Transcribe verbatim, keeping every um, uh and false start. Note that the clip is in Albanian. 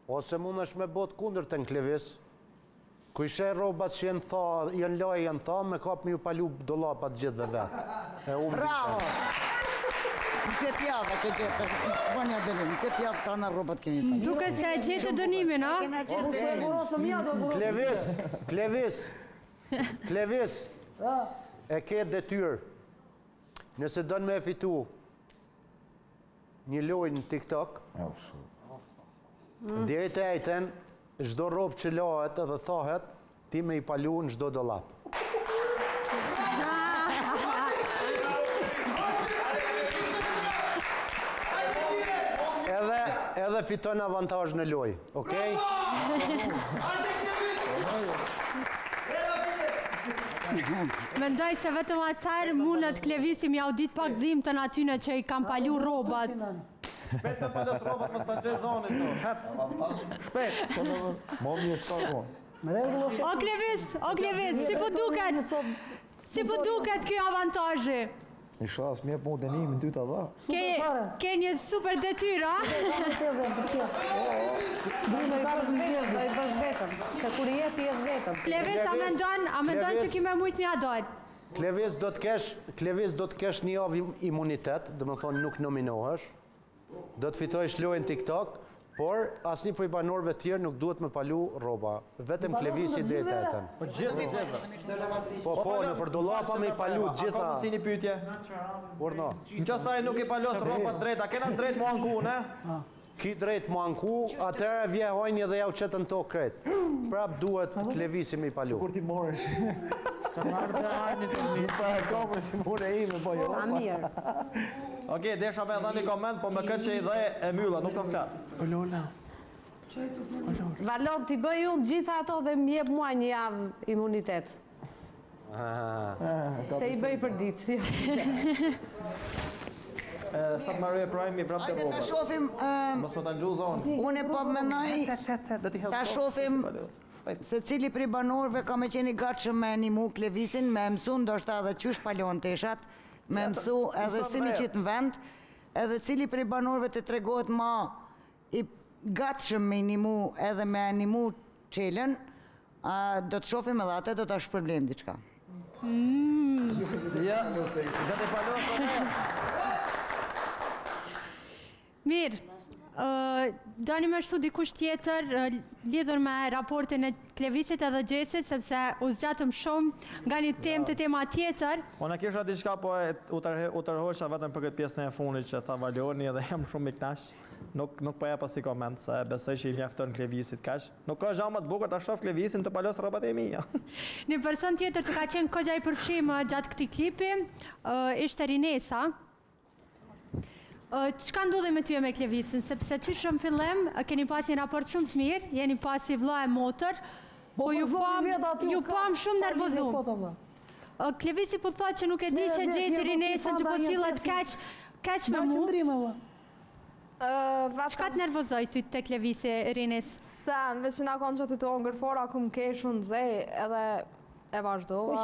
Ose mund është me bot kundër të në Klevis, ku ishe robat që jenë tha, jenë laj, jenë tha, me kap me ju palu dolapat gjithë dhe vetë. Bravo! Në këtë javë, këtë javë, bënja dëllim, në këtë javë ka në robat kemi palu. Duke se e gjithë dënimin, a? Klevis, Klevis, Klevis, e ke detyrë, nëse dënë me fitu një lojnë në TikTok, diri të ejten, çdo robë që lahet edhe thahet, ti me i palu në çdo dolap. Edhe, edhe fiton avantazh në lojë, okej? Mendoj se vetëm atër mundet Klevisi mi audit pak dhim të natyne që i kam palu robat. Shpet me palos robat më stajse zonit, no. Hec. Shpet. Mo mirë s'ka konë. O Klevis, o Klevis, si po duket? Si po duket kjo avantazhi? Isha as mje po dënimin ty të dha. Ke një super detyr, a? Klevis, a mendon, a mendon që kime mujt mja dojt? Klevis do të kesh, Klevis do të kesh një javë imunitet, dhe më thonë nuk nominohesh, do të fitojsh lojën TikTok, por asnjë prej banorëve tjerë nuk duhet me palu rroba. Vetëm Klevisi dhe të etën. Po gjithë. Po po, në për dollapa me i palu gjitha. A ka si një pyetje? Urno. Në qësë ai nuk i palos robat drejta, kena drejt mu anku, ne? Ki drejt mu anku, atëre vje hojnë edhe jau qëtën to kret. Prap duhet Klevisi me i palu. Kur ti moresh? Një pa e kopër si mure ime, po jo. A mirë. Oke, desha me edhe një koment, po me këtë që i dhe e mylla, nuk të më fletë. Lola. Valon, t'i bëj unë gjitha ato dhe m'jep mua një javë imunitet. Se i bëj për ditë. Sa të marrë e prajmë i prapë të Hajde robat. ta shofim, Mos më të ngju zonë. unë e po menoj, ta shofim se cili prej banorëve ka me qeni gatshëm me animu Klevisin, me mësu ndoshta edhe qysh palon teshat, me mësu edhe si mi qitë në vend, edhe cili prej banorëve të tregohet ma i gatshëm me animu edhe me animu qelen, do të shofim edhe atë, do të ashtë problem diçka. Ja, do të palos edhe. Mirë, do një me shtu dikush tjetër lidhur me raportin e Klevisit edhe Gjesit, sepse u zgjatëm shumë nga një temë të tema tjetër. Unë e kisha diçka, po u tërhosha vetëm për këtë pjesën e funit që tha Valoni edhe jam shumë i knash. Nuk nuk po jap as i koment, se besoj që i mjafton Klevisit kaq. Nuk ka gjë më të bukur ta shoh Klevisin të palos rrobat e mia. Një person tjetër që ka qenë kogja i përfshim gjatë këtij klipi ishte Rinesa. Çka ndodhi me ty e me Klevisin, sepse që shumë fillim, keni pas një raport shumë të mirë, jeni pas i vlla e motër, po ju pam, ju pam shumë nervozum. Klevisi po thotë që nuk e di që gjeti Rinesën që po sillet kaq, kaq me mu. Çka të nervozoj ty te Klevisi, Rines? Se, në veç që nga konë që të të ongër fora, ku më kesh unë zej, edhe e vazhdova.